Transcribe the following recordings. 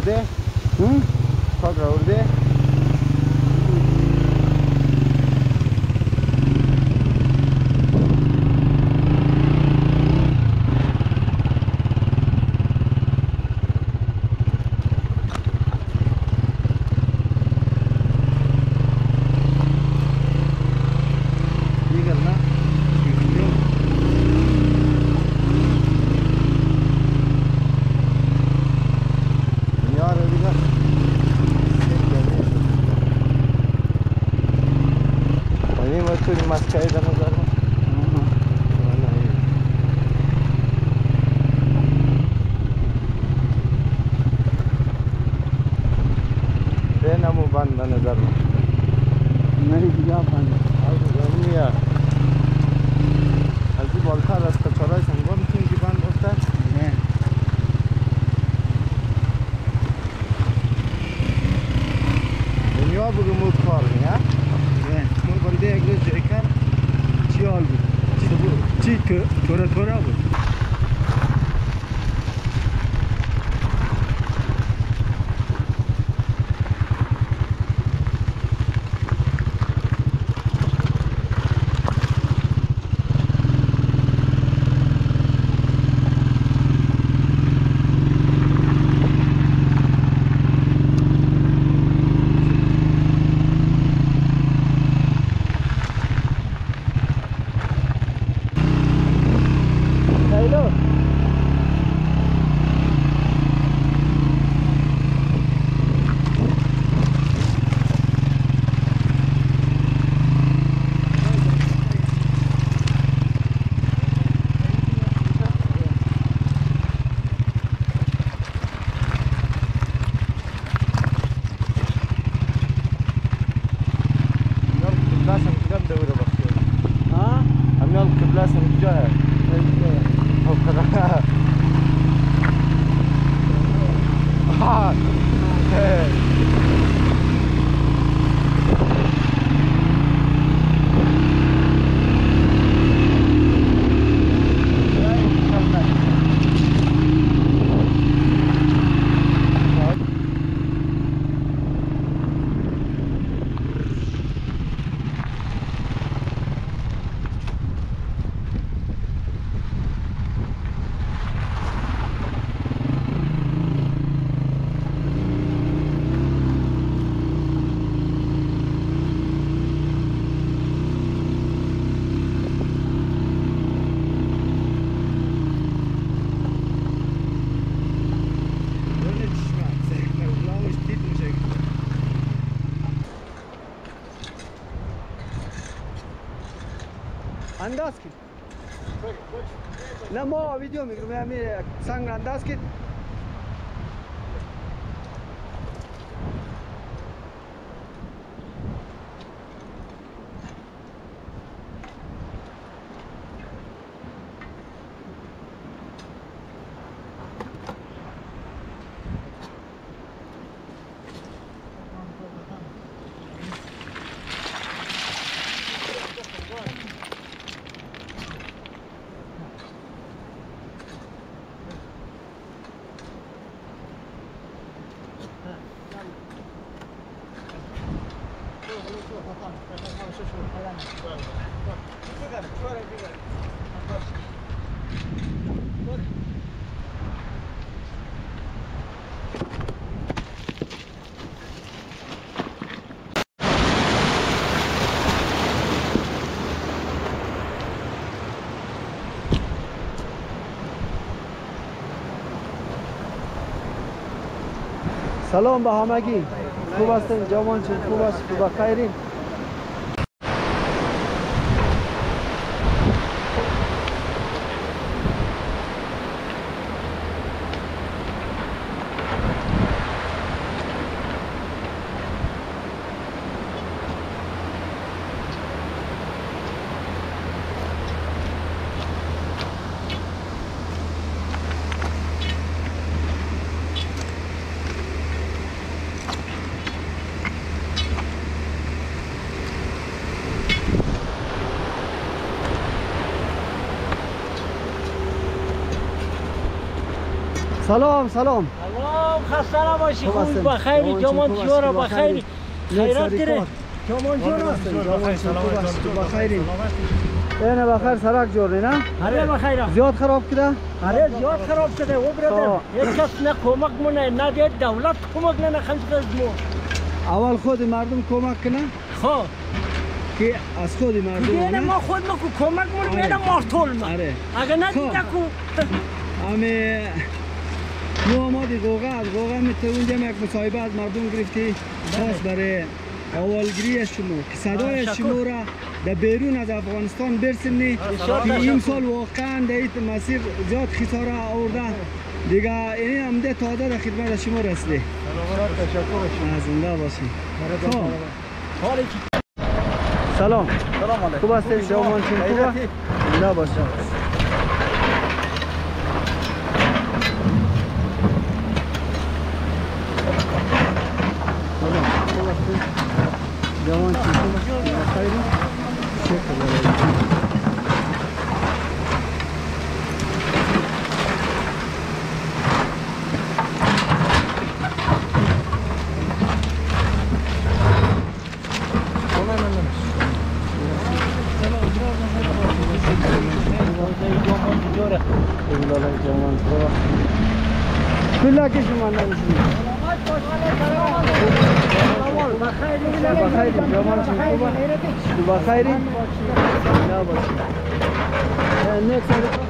ورده؟ خاک را ورده؟ थोड़ा बहुत انداز کن نه ما ویدیو میگیرم همین سنگ انداز کن سلام به همگی خوب هستین جوان چون خوب است خوب بخیرین سلام سلام خسته نباشی خوب بخیر جوان جورا بخیر خیرات داره جوان جورا بخیر اینه بخیر سرک جوری نه آره بخیر زیاد خراب کده آره زیاد خراب شده او برادر یک کس نه کمک مونه نه دولت کمک نه خمس مو اول خود مردم کمک کنه خب که از خود مردم دیگه ما خود ما کمک مونه میدم مارتول ما اگه نه دیگه کو همه ما آمادی گوگا میتونه اونجا یک مصاحبه از مردم گرفتی خاص برای اولگیری شما که صدای شما را در بیرون از افغانستان برسونی که این سال واقعا در این مسیر زیاد خساره آورده دیگه این همده تازه در خدمت شما رسیده زنده باشی سلام خوب هستید جوان چون خوبه زنده باشی جوان چون خوبه بخیری شکر بالله كيف ما نمشي بخير جمال شنكوبة بخير لا بس نكسر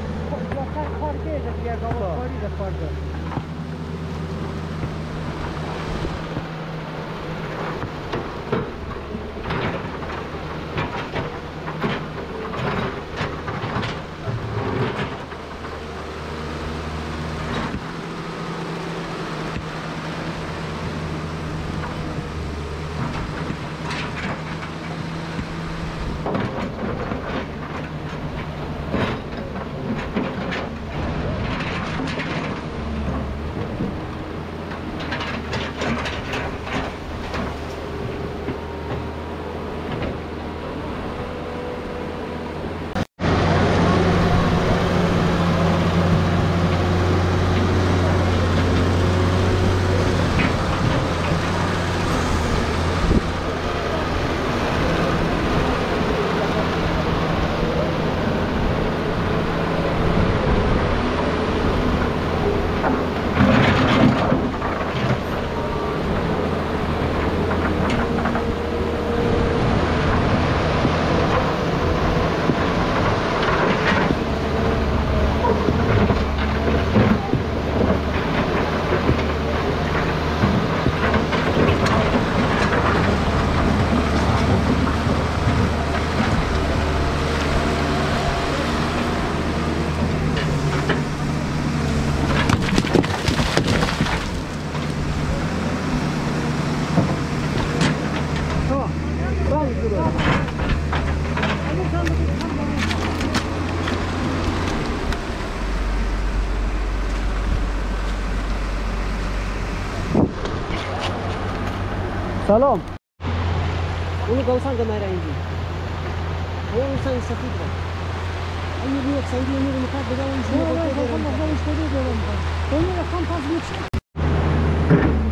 سلام اونو گوسان گماره اینجی اون انسان سفید بود اونو یک سنگی میره میخواد بگم اون شما